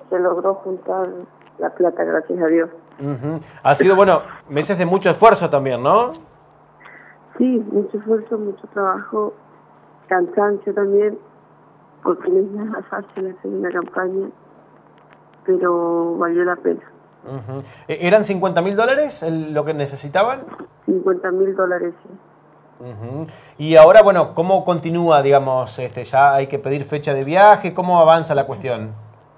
se logró juntar la plata, gracias a Dios. Ha sido, bueno, meses de mucho esfuerzo también, ¿no? Sí, mucho esfuerzo, mucho trabajo, cansancio también, porque no es nada fácil hacer una campaña, pero valió la pena. ¿Eran $50.000 lo que necesitaban? $50.000, sí. Y ahora, bueno, ¿cómo continúa, digamos, ya hay que pedir fecha de viaje? ¿Cómo avanza la cuestión?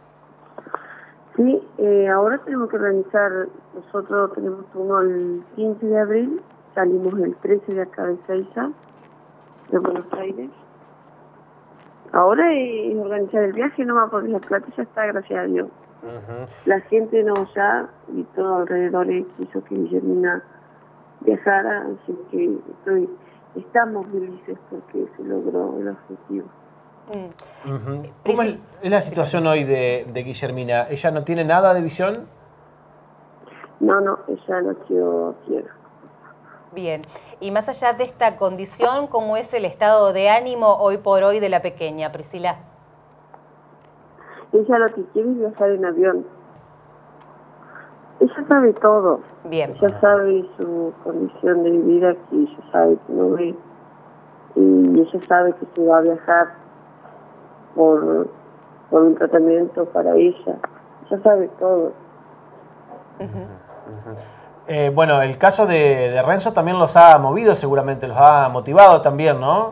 Sí, ahora tenemos que organizar, nosotros tenemos uno el 15 de abril, salimos el 13 de acá de Seiza, de Buenos Aires. Ahora es organizar el viaje nomás, porque la plata ya está, gracias a Dios. La gente no ya, y todo alrededor quiso que Guillermina viajara, así que estamos felices porque se logró el objetivo. ¿Cómo es la situación hoy de Guillermina? ¿Ella no tiene nada de visión? No, ella nació ciega. Bien, y más allá de esta condición, ¿cómo es el estado de ánimo hoy por hoy de la pequeña, Priscila? Ella lo que quiere es viajar en avión. Ella sabe todo. Bien. Ella sabe su condición de vida, que ella sabe que no ve. Y ella sabe que se va a viajar por un tratamiento para ella. Ella sabe todo. Bueno, el caso de Renzo también los ha movido seguramente, los ha motivado también, ¿no?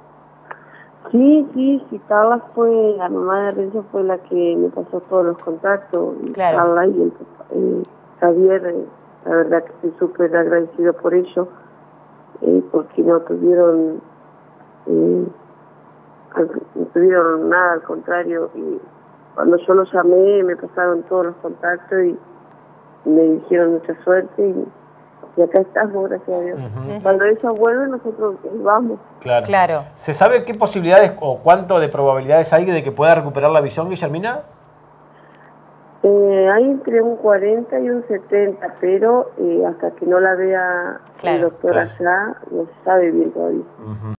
Sí, Carla la mamá de Renzo fue la que me pasó todos los contactos. Claro. Carla y Javier, la verdad que estoy súper agradecido por ello, porque no tuvieron nada, al contrario. Y cuando yo los llamé, me pasaron todos los contactos y me dijeron mucha suerte y acá estamos, gracias a Dios. Cuando ellos vuelven, nosotros vamos. Claro. ¿Se sabe qué posibilidades o cuánto de probabilidades hay de que pueda recuperar la visión, Guillermina? Hay entre un 40 y un 70, pero hasta que no la vea el doctor allá, no se sabe bien todavía.